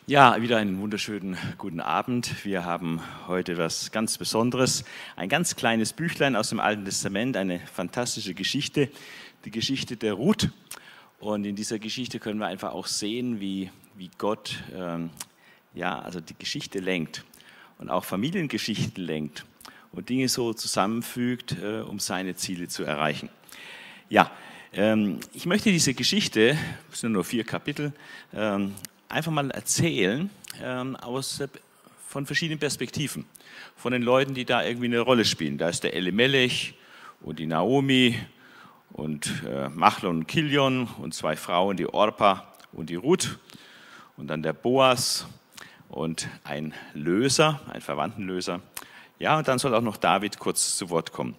Ja, wieder einen wunderschönen guten Abend. Wir haben heute was ganz Besonderes. Ein ganz kleines Büchlein aus dem Alten Testament, eine fantastische Geschichte, die Geschichte der Ruth. Und in dieser Geschichte können wir einfach auch sehen, wie Gott also die Geschichte lenkt und auch Familiengeschichten lenkt und Dinge so zusammenfügt, um seine Ziele zu erreichen. Ja, ich möchte diese Geschichte, es sind nur 4 Kapitel, einfach mal erzählen von verschiedenen Perspektiven, von den Leuten, die da irgendwie eine Rolle spielen. Da ist der Elimelech und die Naomi und Machlon und Kilion und 2 Frauen, die Orpa und die Ruth und dann der Boas und ein Löser, ein Verwandtenlöser. Ja, und dann soll auch noch David kurz zu Wort kommen.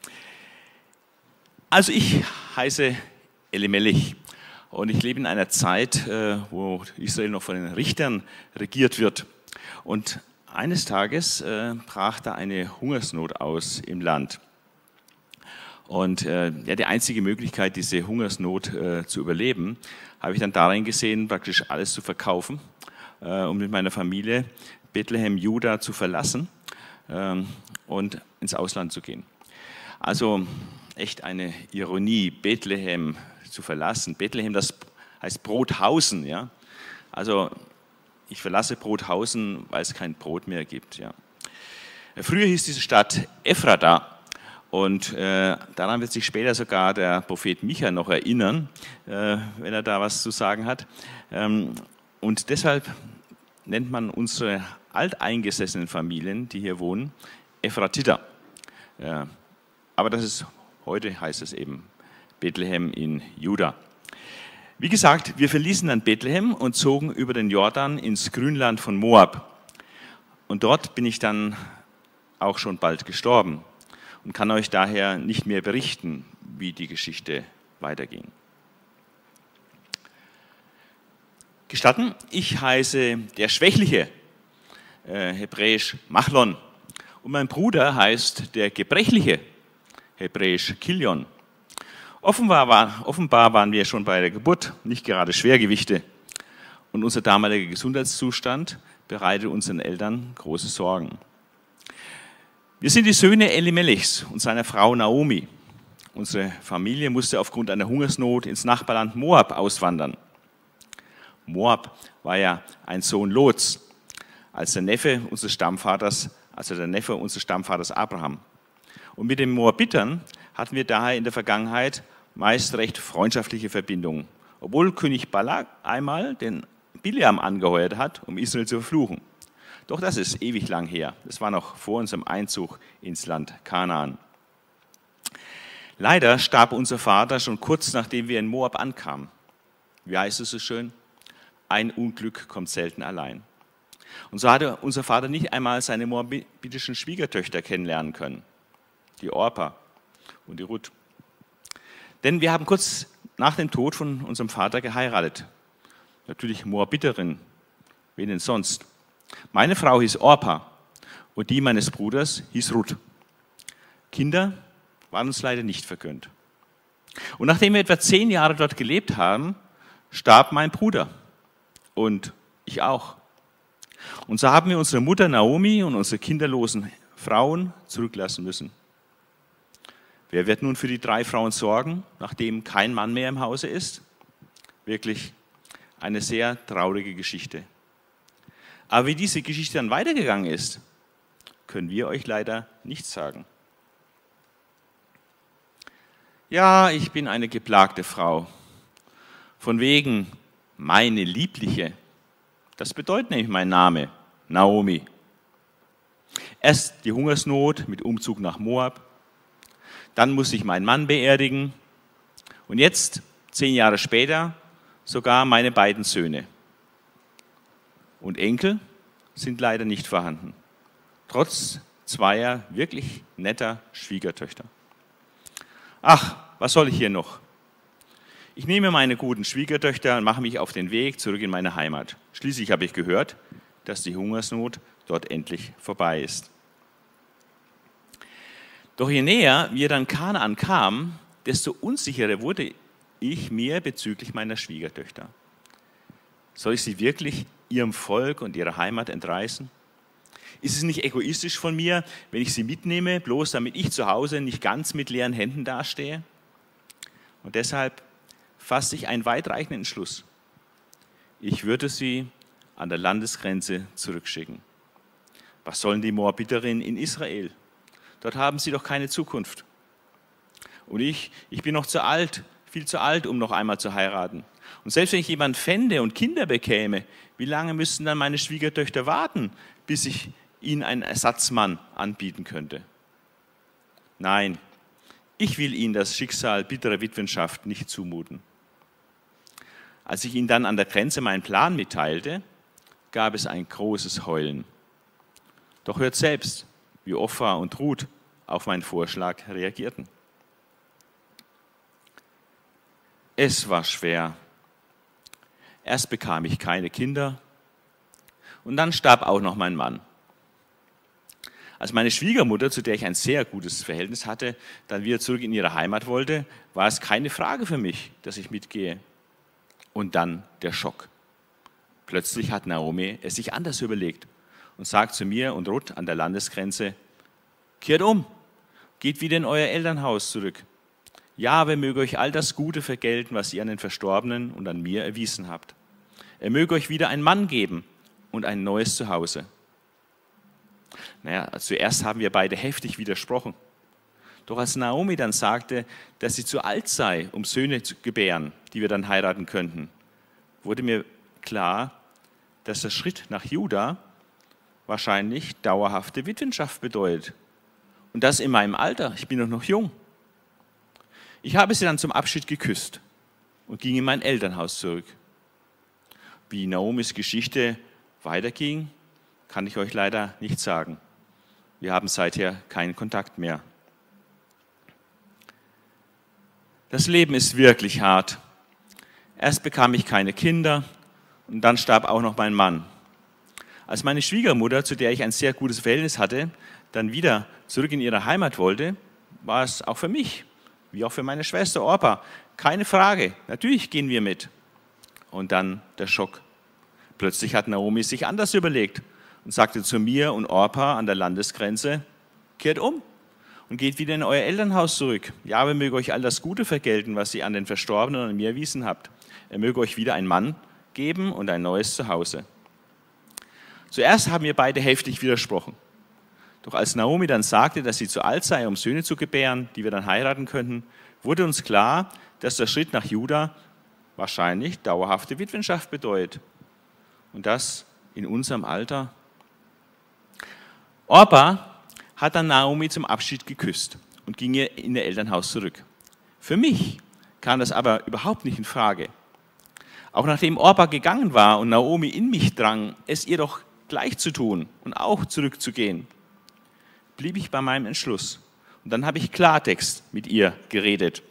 Also ich heiße Elimelech. Und ich lebe in einer Zeit, wo Israel noch von den Richtern regiert wird. Und eines Tages brach da eine Hungersnot aus im Land. Und die einzige Möglichkeit, diese Hungersnot zu überleben, habe ich dann darin gesehen, praktisch alles zu verkaufen, um mit meiner Familie Bethlehem, Juda zu verlassen und ins Ausland zu gehen. Also echt eine Ironie, Bethlehem zu verlassen. Bethlehem, das heißt Brothausen. Ja? Also ich verlasse Brothausen, weil es kein Brot mehr gibt. Ja? Früher hieß diese Stadt Ephrata und daran wird sich später sogar der Prophet Micha noch erinnern, wenn er da was zu sagen hat. Und deshalb nennt man unsere alteingesessenen Familien, die hier wohnen, Ephratiter. Ja. Aber heute heißt es eben Bethlehem in Juda. Wie gesagt, wir verließen dann Bethlehem und zogen über den Jordan ins Grünland von Moab. Und dort bin ich dann auch schon bald gestorben und kann euch daher nicht mehr berichten, wie die Geschichte weiterging. Gestatten, ich heiße der Schwächliche, hebräisch Machlon, und mein Bruder heißt der Gebrechliche, hebräisch Kilion. Offenbar waren wir schon bei der Geburt nicht gerade Schwergewichte und unser damaliger Gesundheitszustand bereitet unseren Eltern große Sorgen. Wir sind die Söhne Elimelechs und seiner Frau Naomi. Unsere Familie musste aufgrund einer Hungersnot ins Nachbarland Moab auswandern. Moab war ja ein Sohn Lots, der Neffe unseres Stammvaters Abraham. Und mit den Moabitern hatten wir daher in der Vergangenheit meist recht freundschaftliche Verbindungen, obwohl König Balak einmal den Bileam angeheuert hat, um Israel zu verfluchen. Doch das ist ewig lang her. Das war noch vor unserem Einzug ins Land Kanaan. Leider starb unser Vater schon kurz nachdem wir in Moab ankamen. Wie heißt es so schön? Ein Unglück kommt selten allein. Und so hatte unser Vater nicht einmal seine moabitischen Schwiegertöchter kennenlernen können, die Orpa und die Ruth. Denn wir haben kurz nach dem Tod von unserem Vater geheiratet. Natürlich Moabiterin, wen denn sonst? Meine Frau hieß Orpa und die meines Bruders hieß Ruth. Kinder waren uns leider nicht vergönnt. Und nachdem wir etwa 10 Jahre dort gelebt haben, starb mein Bruder und ich auch. Und so haben wir unsere Mutter Naomi und unsere kinderlosen Frauen zurücklassen müssen. Wer wird nun für die 3 Frauen sorgen, nachdem kein Mann mehr im Hause ist? Wirklich eine sehr traurige Geschichte. Aber wie diese Geschichte dann weitergegangen ist, können wir euch leider nicht sagen. Ja, ich bin eine geplagte Frau. Von wegen meine Liebliche. Das bedeutet nämlich mein Name, Naomi. Erst die Hungersnot mit Umzug nach Moab. Dann musste ich meinen Mann beerdigen und jetzt, 10 Jahre später, sogar meine beiden Söhne. Und Enkel sind leider nicht vorhanden, trotz 2 wirklich netter Schwiegertöchter. Ach, was soll ich hier noch? Ich nehme meine guten Schwiegertöchter und mache mich auf den Weg zurück in meine Heimat. Schließlich habe ich gehört, dass die Hungersnot dort endlich vorbei ist. Doch je näher wir dann Kanaan kamen, desto unsicherer wurde ich mir bezüglich meiner Schwiegertöchter. Soll ich sie wirklich ihrem Volk und ihrer Heimat entreißen? Ist es nicht egoistisch von mir, wenn ich sie mitnehme, bloß damit ich zu Hause nicht ganz mit leeren Händen dastehe? Und deshalb fasse ich einen weitreichenden Entschluss. Ich würde sie an der Landesgrenze zurückschicken. Was sollen die Moabiterinnen in Israel? Dort haben sie doch keine Zukunft. Und ich bin noch zu alt, viel zu alt, um noch einmal zu heiraten. Und selbst wenn ich jemanden fände und Kinder bekäme, wie lange müssten dann meine Schwiegertöchter warten, bis ich ihnen einen Ersatzmann anbieten könnte? Nein, ich will ihnen das Schicksal bitterer Witwenschaft nicht zumuten. Als ich ihnen dann an der Grenze meinen Plan mitteilte, gab es ein großes Heulen. Doch hört selbst, wie Orpha und Ruth auf meinen Vorschlag reagierten. Es war schwer. Erst bekam ich keine Kinder und dann starb auch noch mein Mann. Als meine Schwiegermutter, zu der ich ein sehr gutes Verhältnis hatte, dann wieder zurück in ihre Heimat wollte, war es keine Frage für mich, dass ich mitgehe. Und dann der Schock. Plötzlich hat Naomi es sich anders überlegt und sagt zu mir und Ruth an der Landesgrenze: Kehrt um, geht wieder in euer Elternhaus zurück. Jahwe möge euch all das Gute vergelten, was ihr an den Verstorbenen und an mir erwiesen habt. Er möge euch wieder einen Mann geben und ein neues Zuhause. Naja, zuerst haben wir beide heftig widersprochen. Doch als Naomi dann sagte, dass sie zu alt sei, um Söhne zu gebären, die wir dann heiraten könnten, wurde mir klar, dass der Schritt nach Juda wahrscheinlich dauerhafte Witwenschaft bedeutet. Und das in meinem Alter, ich bin doch noch jung. Ich habe sie dann zum Abschied geküsst und ging in mein Elternhaus zurück. Wie Naomis Geschichte weiterging, kann ich euch leider nicht sagen. Wir haben seither keinen Kontakt mehr. Das Leben ist wirklich hart. Erst bekam ich keine Kinder und dann starb auch noch mein Mann. Als meine Schwiegermutter, zu der ich ein sehr gutes Verhältnis hatte, dann wieder zurück in ihre Heimat wollte, war es auch für mich, wie auch für meine Schwester Orpha, keine Frage. Natürlich gehen wir mit. Und dann der Schock. Plötzlich hat Naomi sich anders überlegt und sagte zu mir und Orpha an der Landesgrenze: Kehrt um und geht wieder in euer Elternhaus zurück. Jahwe möge euch all das Gute vergelten, was ihr an den Verstorbenen und an mir erwiesen habt. Er möge euch wieder einen Mann geben und ein neues Zuhause. Zuerst haben wir beide heftig widersprochen. Doch als Naomi dann sagte, dass sie zu alt sei, um Söhne zu gebären, die wir dann heiraten könnten, wurde uns klar, dass der Schritt nach Juda wahrscheinlich dauerhafte Witwenschaft bedeutet. Und das in unserem Alter. Orpha hat dann Naomi zum Abschied geküsst und ging in ihr Elternhaus zurück. Für mich kam das aber überhaupt nicht in Frage. Auch nachdem Orpha gegangen war und Naomi in mich drang, es ihr doch gleich zu tun und auch zurückzugehen, blieb ich bei meinem Entschluss. Und dann habe ich Klartext mit ihr geredet.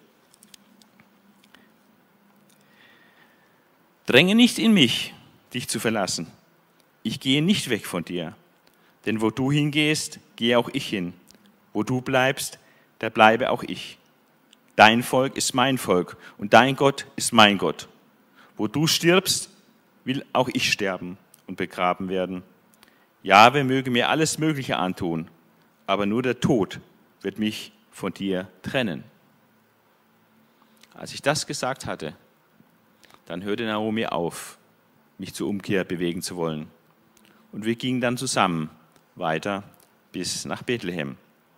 Dränge nicht in mich, dich zu verlassen. Ich gehe nicht weg von dir. Denn wo du hingehst, gehe auch ich hin. Wo du bleibst, da bleibe auch ich. Dein Volk ist mein Volk und dein Gott ist mein Gott. Wo du stirbst, will auch ich sterben und begraben werden. Jahwe möge mir alles Mögliche antun, aber nur der Tod wird mich von dir trennen. Als ich das gesagt hatte, dann hörte Naomi auf, mich zur Umkehr bewegen zu wollen. Und wir gingen dann zusammen weiter bis nach Bethlehem.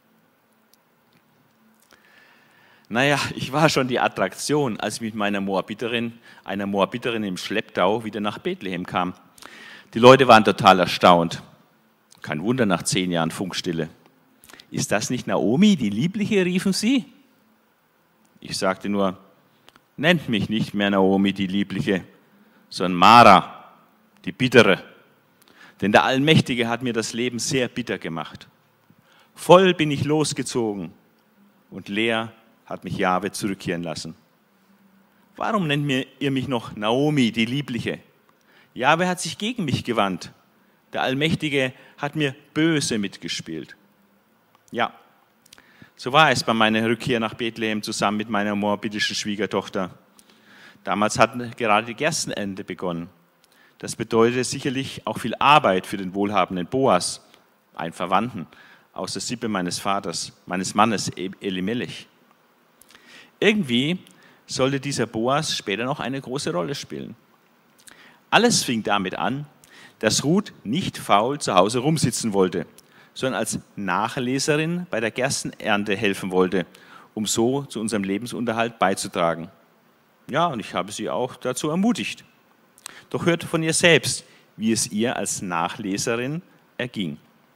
Naja, ich war schon die Attraktion, als ich mit einer Moabiterin im Schlepptau wieder nach Bethlehem kam. Die Leute waren total erstaunt. Kein Wunder nach 10 Jahren Funkstille. Ist das nicht Naomi, die Liebliche, riefen sie? Ich sagte nur: Nennt mich nicht mehr Naomi, die Liebliche, sondern Mara, die Bittere. Denn der Allmächtige hat mir das Leben sehr bitter gemacht. Voll bin ich losgezogen und leer hat mich Jahwe zurückkehren lassen. Warum nennt ihr mich noch Naomi, die Liebliche? Jahwe hat sich gegen mich gewandt. Der Allmächtige hat mir böse mitgespielt. Ja, so war es bei meiner Rückkehr nach Bethlehem zusammen mit meiner moabitischen Schwiegertochter. Damals hatten gerade die Gerstenernte begonnen. Das bedeutete sicherlich auch viel Arbeit für den wohlhabenden Boas, einen Verwandten aus der Sippe meines Vaters, meines Mannes Elimelech. Irgendwie sollte dieser Boas später noch eine große Rolle spielen. Alles fing damit an, dass Ruth nicht faul zu Hause rumsitzen wollte, sondern als Nachleserin bei der Gerstenernte helfen wollte, um so zu unserem Lebensunterhalt beizutragen. Ja, und ich habe sie auch dazu ermutigt. Doch hört von ihr selbst, wie es ihr als Nachleserin erging.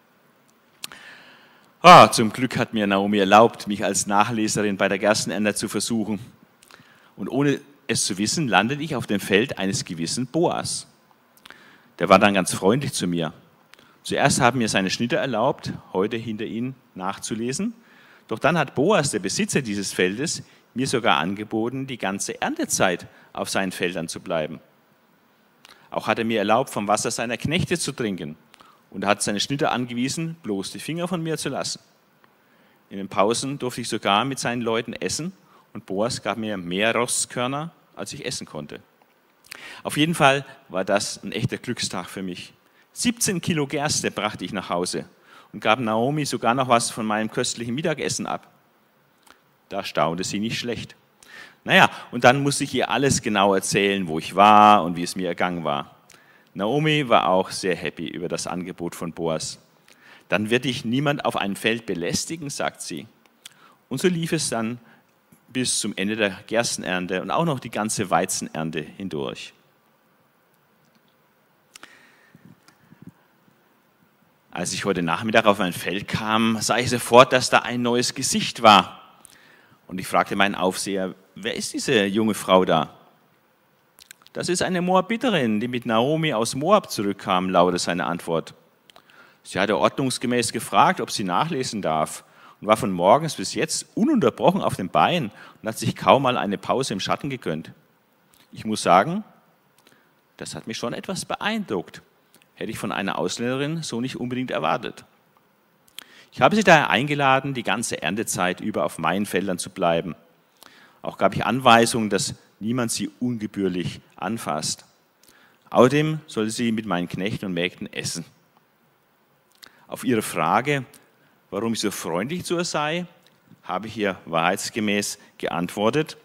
Zum Glück hat mir Naomi erlaubt, mich als Nachleserin bei der Gerstenernte zu versuchen. Und ohne es zu wissen, landete ich auf dem Feld eines gewissen Boas. Der war dann ganz freundlich zu mir. Zuerst haben mir seine Schnitter erlaubt, heute hinter ihnen nachzulesen. Doch dann hat Boas, der Besitzer dieses Feldes, mir sogar angeboten, die ganze Erntezeit auf seinen Feldern zu bleiben. Auch hat er mir erlaubt, vom Wasser seiner Knechte zu trinken. Und er hat seine Schnitter angewiesen, bloß die Finger von mir zu lassen. In den Pausen durfte ich sogar mit seinen Leuten essen und Boas gab mir mehr Rostkörner, als ich essen konnte. Auf jeden Fall war das ein echter Glückstag für mich. 17 Kilo Gerste brachte ich nach Hause und gab Naomi sogar noch was von meinem köstlichen Mittagessen ab. Da staunte sie nicht schlecht. Naja, und dann musste ich ihr alles genau erzählen, wo ich war und wie es mir ergangen war. Naomi war auch sehr happy über das Angebot von Boas. Dann wird dich niemand auf einem Feld belästigen, sagt sie. Und so lief es dann bis zum Ende der Gerstenernte und auch noch die ganze Weizenernte hindurch. Als ich heute Nachmittag auf ein Feld kam, sah ich sofort, dass da ein neues Gesicht war. Und ich fragte meinen Aufseher, wer ist diese junge Frau da? Das ist eine Moabiterin, die mit Naomi aus Moab zurückkam, lautete seine Antwort. Sie hatte ordnungsgemäß gefragt, ob sie nachlesen darf und war von morgens bis jetzt ununterbrochen auf den Beinen und hat sich kaum mal eine Pause im Schatten gegönnt. Ich muss sagen, das hat mich schon etwas beeindruckt. Hätte ich von einer Ausländerin so nicht unbedingt erwartet. Ich habe sie daher eingeladen, die ganze Erntezeit über auf meinen Feldern zu bleiben. Auch gab ich Anweisungen, dass niemand sie ungebührlich anfasst. Außerdem sollte sie mit meinen Knechten und Mägden essen. Auf ihre Frage, warum ich so freundlich zu ihr sei, habe ich ihr wahrheitsgemäß geantwortet.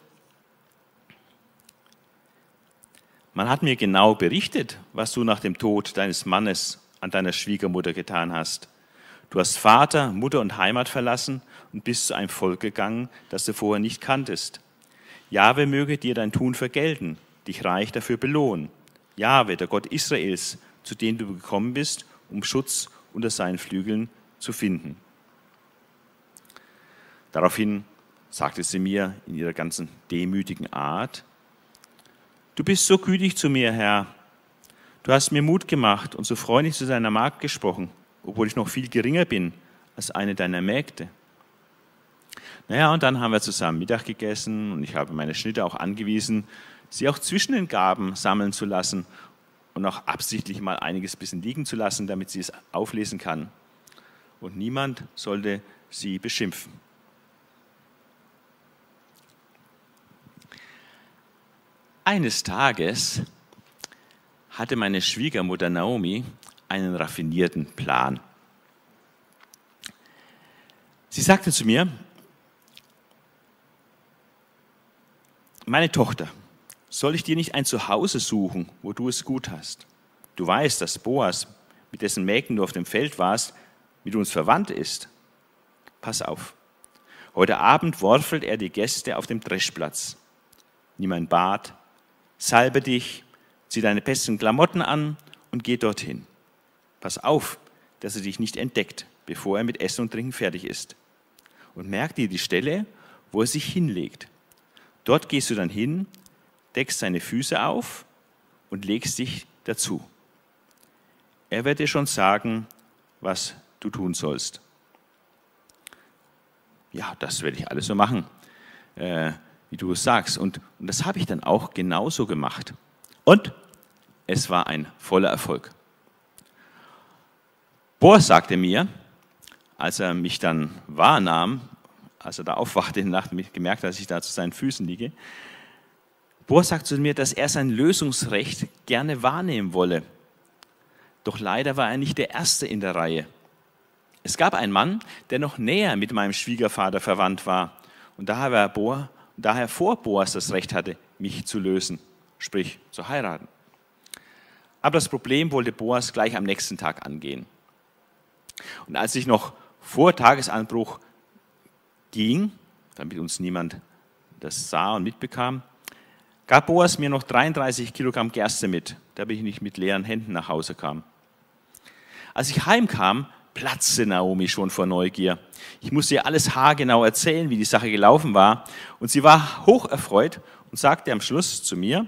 Man hat mir genau berichtet, was du nach dem Tod deines Mannes an deiner Schwiegermutter getan hast. Du hast Vater, Mutter und Heimat verlassen und bist zu einem Volk gegangen, das du vorher nicht kanntest. Jahwe möge dir dein Tun vergelten, dich reich dafür belohnen. Jahwe, der Gott Israels, zu dem du gekommen bist, um Schutz unter seinen Flügeln zu finden. Daraufhin sagte sie mir in ihrer ganzen demütigen Art, du bist so gütig zu mir, Herr. Du hast mir Mut gemacht und so freundlich zu deiner Magd gesprochen, obwohl ich noch viel geringer bin als eine deiner Mägde. Naja, und dann haben wir zusammen Mittag gegessen und ich habe meine Schnitter auch angewiesen, sie auch zwischen den Gaben sammeln zu lassen und auch absichtlich mal einiges bisschen liegen zu lassen, damit sie es auflesen kann. Und niemand sollte sie beschimpfen. Eines Tages hatte meine Schwiegermutter Naomi einen raffinierten Plan. Sie sagte zu mir, meine Tochter, soll ich dir nicht ein Zuhause suchen, wo du es gut hast? Du weißt, dass Boas, mit dessen Mägden du auf dem Feld warst, mit uns verwandt ist. Pass auf, heute Abend worfelt er die Gäste auf dem Dreschplatz. Nimm ein Bad, salbe dich, zieh deine besten Klamotten an und geh dorthin. Pass auf, dass er dich nicht entdeckt, bevor er mit Essen und Trinken fertig ist. Und merk dir die Stelle, wo er sich hinlegt. Dort gehst du dann hin, deckst seine Füße auf und legst dich dazu. Er wird dir schon sagen, was du tun sollst. Ja, das werde ich alles so machen, wie du es sagst. Und das habe ich dann auch genauso gemacht. Und es war ein voller Erfolg. Boas sagte mir, als er mich dann wahrnahm, als er da aufwachte in der Nacht und gemerkt hat, dass ich da zu seinen Füßen liege, Boas sagt zu mir, dass er sein Lösungsrecht gerne wahrnehmen wolle. Doch leider war er nicht der Erste in der Reihe. Es gab einen Mann, der noch näher mit meinem Schwiegervater verwandt war und daher vor Boas das Recht hatte, mich zu lösen, sprich zu heiraten. Aber das Problem wollte Boas gleich am nächsten Tag angehen. Und als ich noch vor Tagesanbruch ging, damit uns niemand das sah und mitbekam, gab Boas mir noch 33 Kilogramm Gerste mit, damit ich nicht mit leeren Händen nach Hause kam. Als ich heimkam, platzte Naomi schon vor Neugier. Ich musste ihr alles haargenau erzählen, wie die Sache gelaufen war. Und sie war hocherfreut und sagte am Schluss zu mir: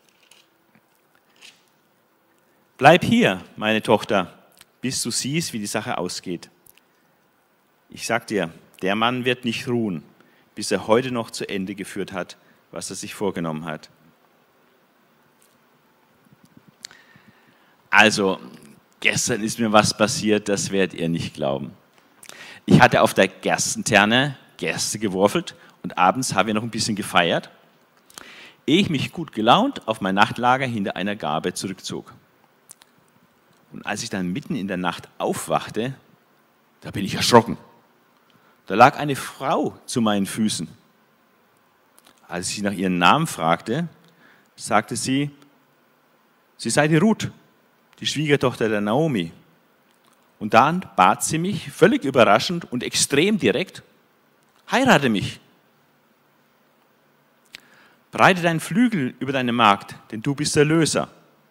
Bleib hier, meine Tochter, bis du siehst, wie die Sache ausgeht. Ich sag dir, der Mann wird nicht ruhen, bis er heute noch zu Ende geführt hat, was er sich vorgenommen hat. Also, gestern ist mir was passiert, das werdet ihr nicht glauben. Ich hatte auf der Gerstenterne Gerste geworfelt und abends haben wir noch ein bisschen gefeiert, ehe ich mich gut gelaunt auf mein Nachtlager hinter einer Garbe zurückzog. Und als ich dann mitten in der Nacht aufwachte, da bin ich erschrocken. Da lag eine Frau zu meinen Füßen. Als ich sie nach ihrem Namen fragte, sagte sie, sie sei die Ruth, die Schwiegertochter der Naomi. Und dann bat sie mich, völlig überraschend und extrem direkt, heirate mich. Breite deinen Flügel über deine Magd, denn du bist der Löser.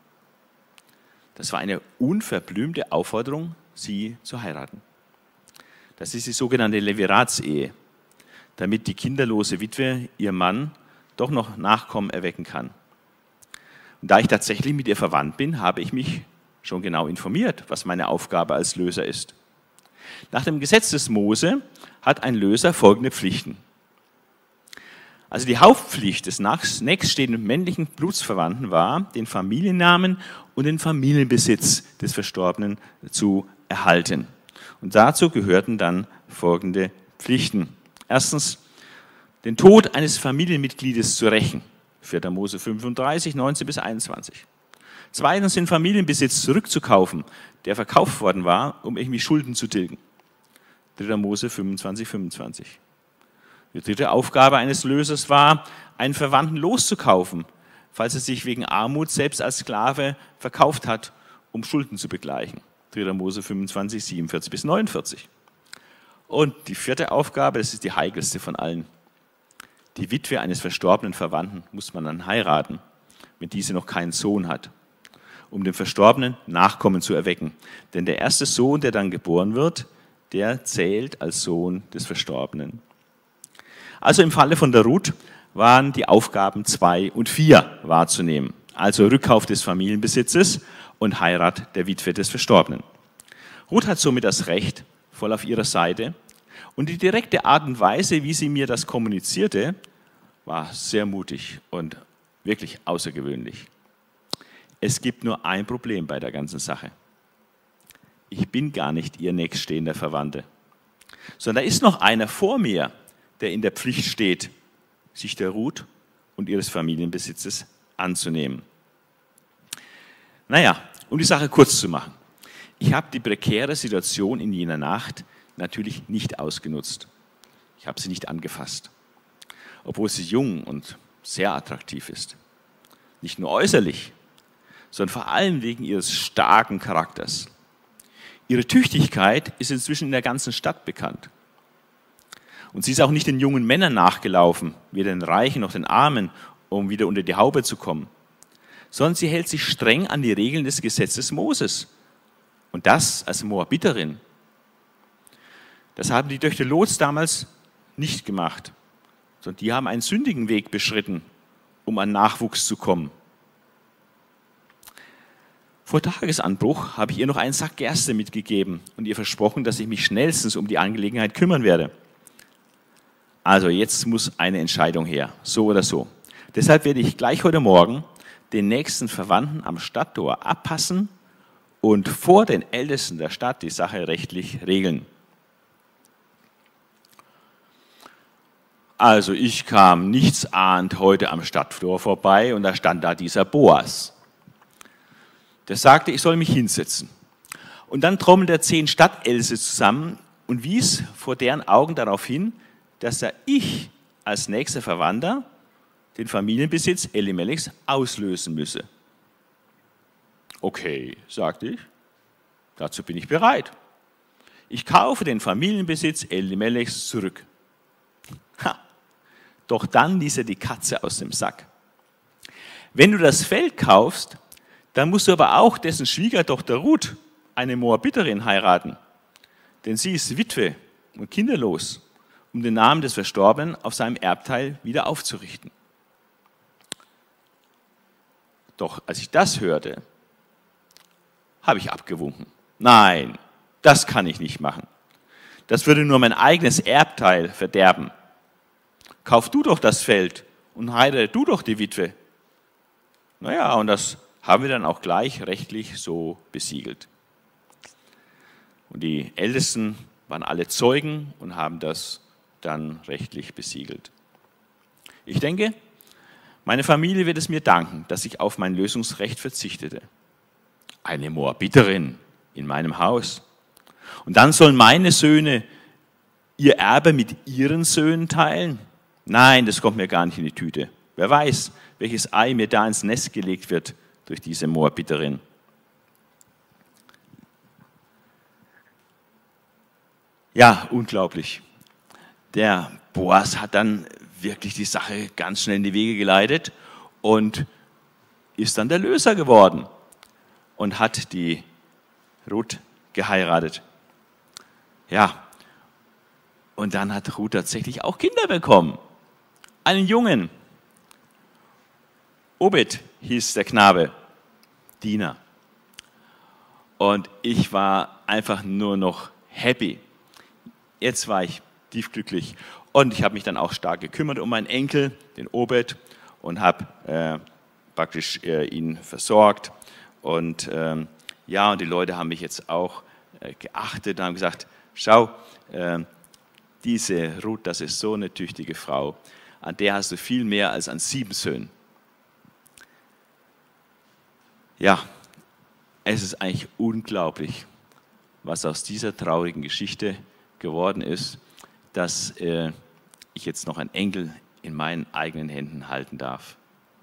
Das war eine unverblümte Aufforderung, sie zu heiraten. Das ist die sogenannte Leviratsehe, damit die kinderlose Witwe ihr Mann doch noch Nachkommen erwecken kann. Und da ich tatsächlich mit ihr verwandt bin, habe ich mich schon genau informiert, was meine Aufgabe als Löser ist. Nach dem Gesetz des Mose hat ein Löser folgende Pflichten. Also die Hauptpflicht des nächststehenden männlichen Blutsverwandten war, den Familiennamen und den Familienbesitz des Verstorbenen zu erhalten. Und dazu gehörten dann folgende Pflichten. Erstens, den Tod eines Familienmitgliedes zu rächen. 4. Mose 35, 19 bis 21. Zweitens, den Familienbesitz zurückzukaufen, der verkauft worden war, um irgendwie Schulden zu tilgen. 3. Mose 25, 25. Die dritte Aufgabe eines Lösers war, einen Verwandten loszukaufen, falls er sich wegen Armut selbst als Sklave verkauft hat, um Schulden zu begleichen. 3. Mose 25, 47 bis 49. Und die vierte Aufgabe, das ist die heikelste von allen. Die Witwe eines verstorbenen Verwandten muss man dann heiraten, wenn diese noch keinen Sohn hat, um dem Verstorbenen Nachkommen zu erwecken. Denn der erste Sohn, der dann geboren wird, der zählt als Sohn des Verstorbenen. Also im Falle von der Ruth waren die Aufgaben 2 und 4 wahrzunehmen. Also Rückkauf des Familienbesitzes und Heirat der Witwe des Verstorbenen. Ruth hat somit das Recht voll auf ihrer Seite und die direkte Art und Weise, wie sie mir das kommunizierte, war sehr mutig und wirklich außergewöhnlich. Es gibt nur ein Problem bei der ganzen Sache. Ich bin gar nicht ihr nächststehender Verwandter, sondern da ist noch einer vor mir, der in der Pflicht steht, sich der Ruth und ihres Familienbesitzes anzunehmen. Naja, um die Sache kurz zu machen. Ich habe die prekäre Situation in jener Nacht natürlich nicht ausgenutzt. Ich habe sie nicht angefasst, obwohl sie jung und sehr attraktiv ist. Nicht nur äußerlich, sondern vor allem wegen ihres starken Charakters. Ihre Tüchtigkeit ist inzwischen in der ganzen Stadt bekannt. Und sie ist auch nicht den jungen Männern nachgelaufen, weder den Reichen noch den Armen, um wieder unter die Haube zu kommen, sondern sie hält sich streng an die Regeln des Gesetzes Moses. Und das als Moabiterin. Das haben die Töchter Lots damals nicht gemacht, sondern die haben einen sündigen Weg beschritten, um an Nachwuchs zu kommen. Vor Tagesanbruch habe ich ihr noch einen Sack Gerste mitgegeben und ihr versprochen, dass ich mich schnellstens um die Angelegenheit kümmern werde. Also jetzt muss eine Entscheidung her, so oder so. Deshalb werde ich gleich heute Morgen den nächsten Verwandten am Stadttor abpassen und vor den Ältesten der Stadt die Sache rechtlich regeln. Also ich kam nichtsahnd heute am Stadttor vorbei und da stand da dieser Boas. Der sagte, ich soll mich hinsetzen. Und dann trommelte er 10 Stadtelse zusammen und wies vor deren Augen darauf hin, dass ich als nächster Verwandter den Familienbesitz Elimelechs auslösen müsse. Okay, sagte ich, dazu bin ich bereit. Ich kaufe den Familienbesitz Elimelechs zurück. Ha. Doch dann ließ er die Katze aus dem Sack. Wenn du das Feld kaufst, dann musst du aber auch dessen Schwiegertochter Ruth, eine Moabiterin, heiraten. Denn sie ist Witwe und kinderlos, um den Namen des Verstorbenen auf seinem Erbteil wieder aufzurichten. Doch als ich das hörte, habe ich abgewunken. Nein, das kann ich nicht machen. Das würde nur mein eigenes Erbteil verderben. Kauf du doch das Feld und heirate du doch die Witwe. Naja, und das haben wir dann auch gleich rechtlich so besiegelt. Und die Ältesten waren alle Zeugen und haben das dann rechtlich besiegelt. Ich denke, meine Familie wird es mir danken, dass ich auf mein Lösungsrecht verzichtete. Eine Moabiterin in meinem Haus. Und dann sollen meine Söhne ihr Erbe mit ihren Söhnen teilen? Nein, das kommt mir gar nicht in die Tüte. Wer weiß, welches Ei mir da ins Nest gelegt wird durch diese Moabiterin. Ja, unglaublich. Der Boas hat dann wirklich die Sache ganz schnell in die Wege geleitet und ist dann der Löser geworden und hat die Ruth geheiratet. Ja, und dann hat Ruth tatsächlich auch Kinder bekommen. Einen Jungen. Obed hieß der Knabe, Diener. Und ich war einfach nur noch happy. Jetzt war ich tiefglücklich. Und ich habe mich dann auch stark gekümmert um meinen Enkel, den Obed, und habe praktisch ihn versorgt. Und ja, und die Leute haben mich jetzt auch geachtet und haben gesagt, schau, diese Ruth, das ist so eine tüchtige Frau, an der hast du viel mehr als an 7 Söhnen. Ja, es ist eigentlich unglaublich, was aus dieser traurigen Geschichte geworden ist, dass ich jetzt noch einen Enkel in meinen eigenen Händen halten darf.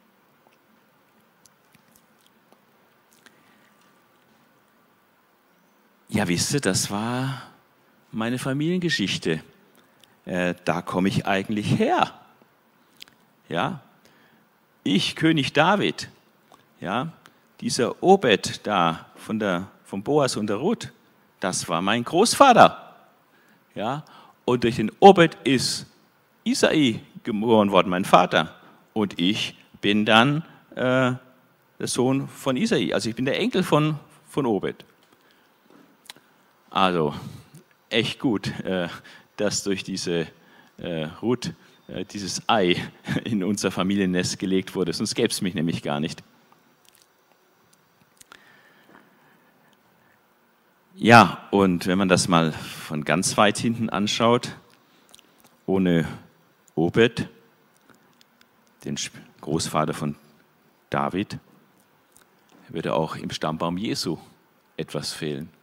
Ja, wisst ihr, das war meine Familiengeschichte. Da komme ich eigentlich her. Ja, ich, König David, ja, dieser Obed da vom Boas und der Ruth, das war mein Großvater. Ja, und durch den Obed ist Isai geboren worden, mein Vater. Und ich bin dann der Sohn von Isai. Also ich bin der Enkel von Obed. Also echt gut, dass durch diese Ruth dieses Ei in unser Familiennest gelegt wurde. Sonst gäbe es mich nämlich gar nicht. Ja, und wenn man das mal von ganz weit hinten anschaut, ohne Obed, den Großvater von David, würde auch im Stammbaum Jesu etwas fehlen.